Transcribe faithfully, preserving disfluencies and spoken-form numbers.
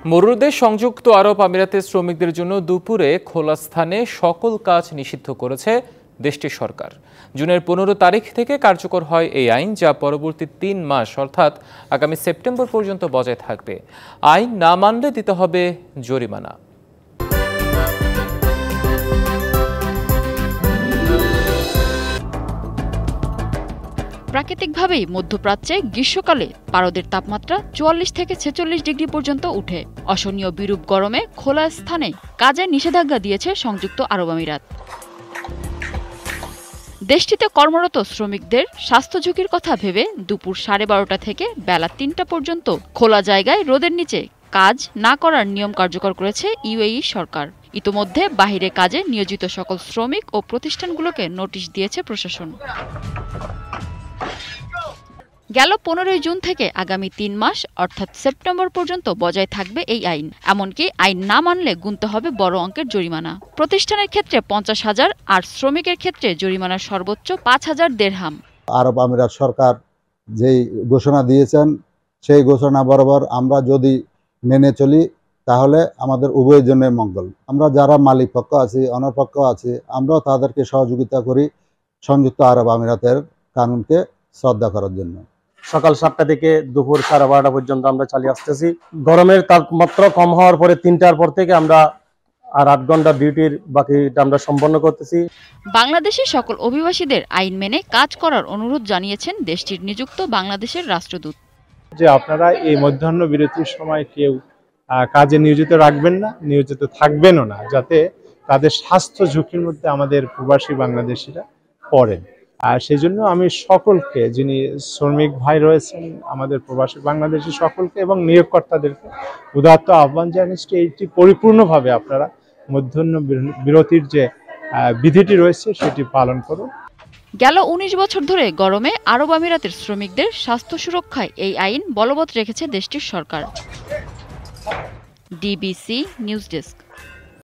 মরুদেশ সংযুক্ত আরব আমিরাতের শ্রমিকদের জন্য দুপুরে খোলা স্থানে সকল কাজ নিষিদ্ধ করেছে দেশটির সরকার। জুনের পনেরো তারিখ থেকে কার্যকর হয় এই আইন, যা পরবর্তী তিন মাস অর্থাৎ আগামী সেপ্টেম্বর পর্যন্ত বজায় থাকবে। আইন না মানলে দিতে হবে জরিমানা। প্রাকৃতিকভাবেই মধ্যপ্রাচ্যে গ্রীষ্মকালে পারদের তাপমাত্রা চুয়াল্লিশ থেকে ছেচল্লিশ ডিগ্রি পর্যন্ত উঠে। অসহনীয় বিরূপ গরমে খোলা স্থানে কাজের নিষেধাজ্ঞা দিয়েছে সংযুক্ত আরব আমিরাত। দেশটিতে কর্মরত শ্রমিকদের স্বাস্থ্য ঝুঁকির কথা ভেবে দুপুর সাড়ে বারোটা থেকে বেলা তিনটা পর্যন্ত খোলা জায়গায় রোদের নিচে কাজ না করার নিয়ম কার্যকর করেছে ইউএই সরকার। ইতোমধ্যে বাহিরে কাজে নিয়োজিত সকল শ্রমিক ও প্রতিষ্ঠানগুলোকে নোটিশ দিয়েছে প্রশাসন। গেল পনেরোই জুন থেকে আগামী তিন মাস অর্থাৎ সেপ্টেম্বর পর্যন্ত বজায় থাকবে এই আইন। এমনকি আইন না মানলে গুনতে হবে বড় অঙ্কের জরিমানা। প্রতিষ্ঠানের ক্ষেত্রে পঞ্চাশ হাজার আর শ্রমিকের ক্ষেত্রে জরিমানা সর্বোচ্চ পাঁচ হাজার দেরহাম। আরব আমিরাত সরকার যেই ঘোষণা দিয়েছেন সেই ঘোষণা বরাবর আমরা যদি মেনে চলি তাহলে আমাদের উভয়ের জন্য মঙ্গল। আমরা যারা মালিক পক্ষ আছি, অনার পক্ষ আছি, আমরাও তাদেরকে সহযোগিতা করি সংযুক্ত আরব আমিরাতের কানুনকে শ্রদ্ধা করার জন্য। সকাল সাতটা থেকে দুপুর সাড়ে বারোটা পর্যন্ত আমরা চালিয়ে আসতেছি। গরমের তাপমাত্রা কম হওয়ার পরে তিনটার পর থেকে আমরা আর আট ঘন্টা ডিউটির বাকিটা আমরা সম্পন্ন করতেছি। বাংলাদেশের সকল অভিবাসীদের আইন মেনে কাজ করার অনুরোধ জানিয়েছেন দেশটির নিযুক্ত বাংলাদেশের রাষ্ট্রদূত। যে আপনারা এই মধ্যাহ্ন বিরতির সময় কেউ কাজে নিয়োজিত রাখবেন না, নিয়োজিত থাকবেনও না, যাতে তাদের স্বাস্থ্য ঝুঁকির মধ্যে আমাদের প্রবাসী বাংলাদেশিরা পড়েন। আর সেই জন্য আমি সকলকে, যিনি শ্রমিক ভাই রয়েছেন আমাদের প্রবাসী বাংলাদেশি সকলকে এবং নিয়োগকর্তাদেরকে উদাত্ত আহ্বান জানিয়েছি এইটি পরিপূর্ণভাবে আপনারা মধ্যাহ্ন বিরতির যে বিধিটি রয়েছে সেটি পালন করুন। গেল উনিশ বছর ধরে গরমে আরব আমিরাতের শ্রমিকদের স্বাস্থ্য সুরক্ষায় এই আইন বলবৎ রেখেছে দেশটির সরকার। DBC news desk.